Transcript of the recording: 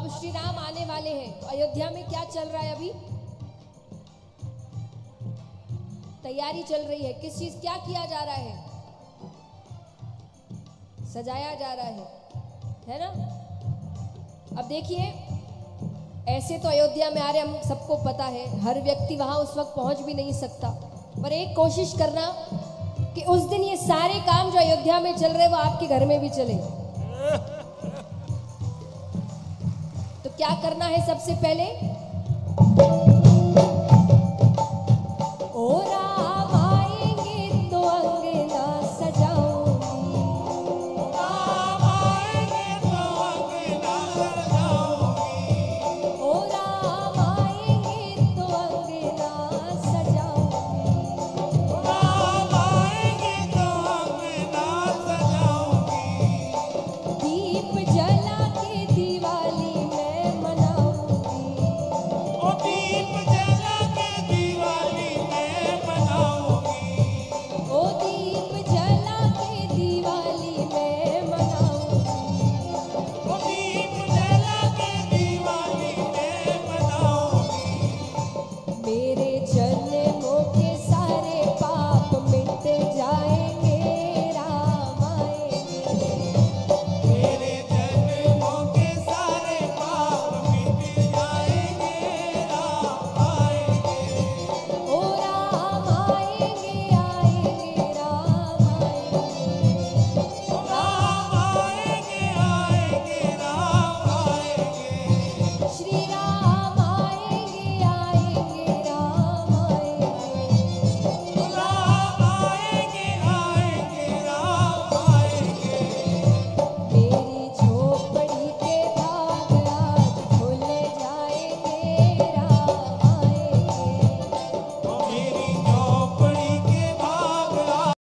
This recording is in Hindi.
अब श्री राम आने वाले हैं, तो अयोध्या में क्या चल रहा है अभी? तैयारी चल रही है। किस चीज, क्या किया जा रहा है? सजाया जा रहा है ना? अब देखिए, ऐसे तो अयोध्या में आ रहे, हम सबको पता है, हर व्यक्ति वहां उस वक्त पहुंच भी नहीं सकता, पर एक कोशिश करना कि उस दिन ये सारे काम जो अयोध्या में चल रहे वो आपके घर में भी चले। तो क्या करना है? सबसे पहले